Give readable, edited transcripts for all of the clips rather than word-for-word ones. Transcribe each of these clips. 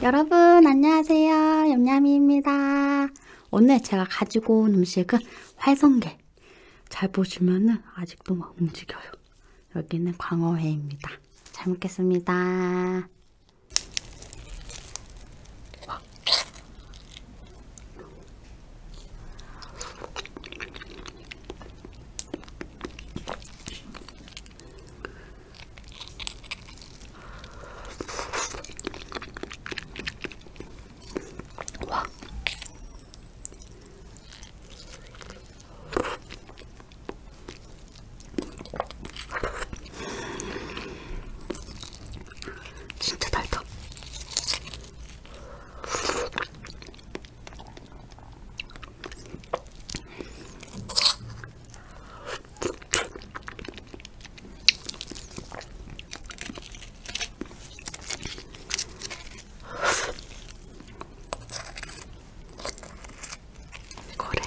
여러분 안녕하세요. 얌얌이입니다. 오늘 제가 가지고 온 음식은 활성게. 잘 보시면은 아직도 막 움직여요. 여기는 광어회입니다. 잘 먹겠습니다. 와. 진짜 달다. 그래.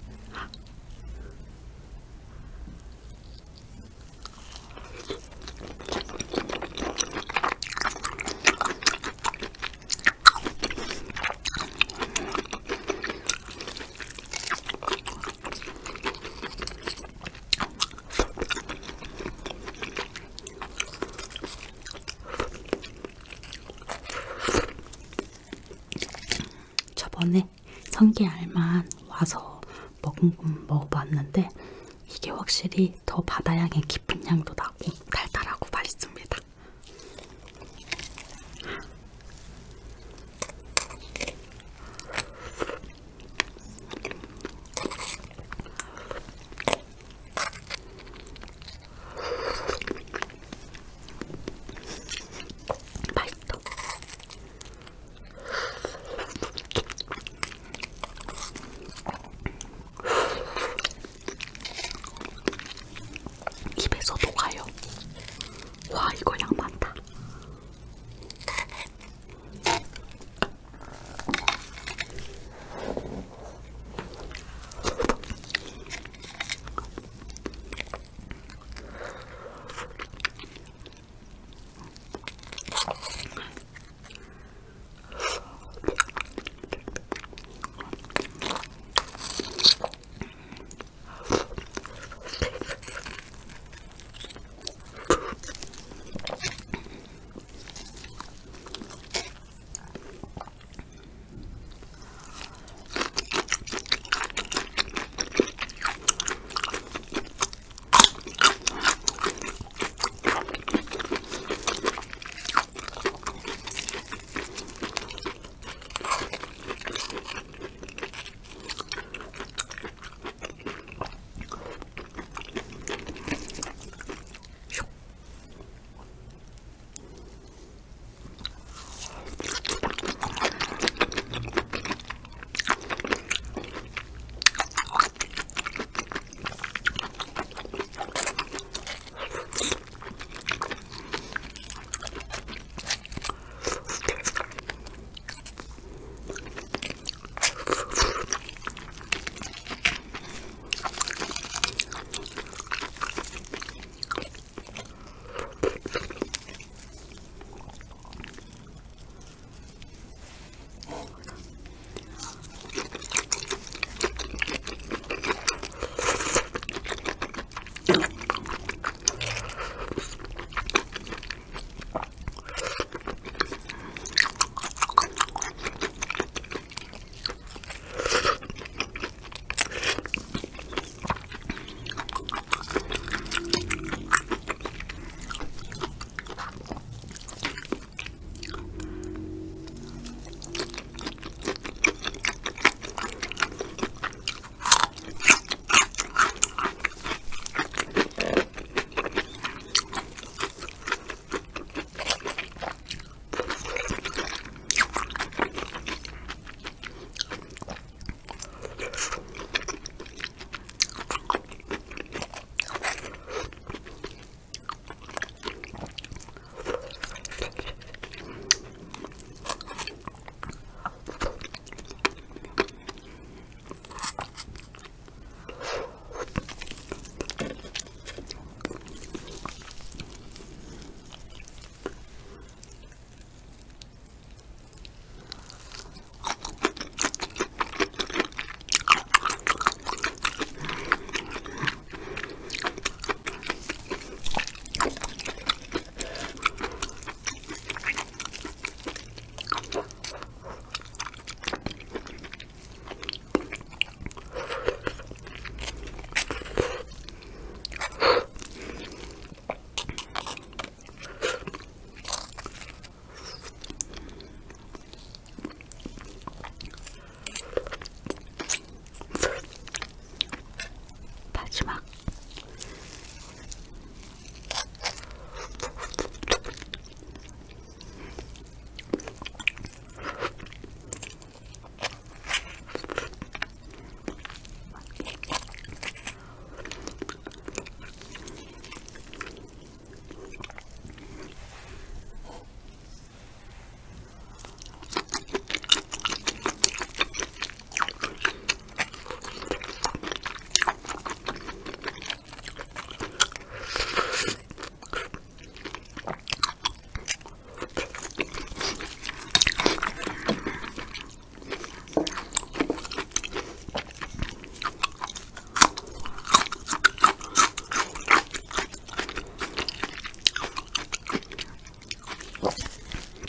저번에 성게알만 와서 먹어봤는데 이게 확실히 더 바다향의 깊은 향도 나고 달달하고 맛있습니다. 맛있어. 입에서 녹아요. 와, 이거 양 많다.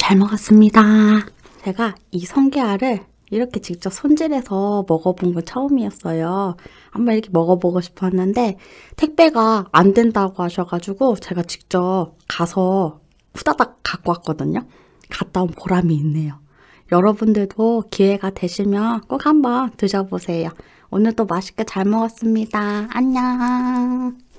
잘 먹었습니다. 제가 이 성게알을 이렇게 직접 손질해서 먹어본 건 처음이었어요. 한번 이렇게 먹어보고 싶었는데 택배가 안 된다고 하셔가지고 제가 직접 가서 후다닥 갖고 왔거든요. 갔다 온 보람이 있네요. 여러분들도 기회가 되시면 꼭 한번 드셔보세요. 오늘도 맛있게 잘 먹었습니다. 안녕.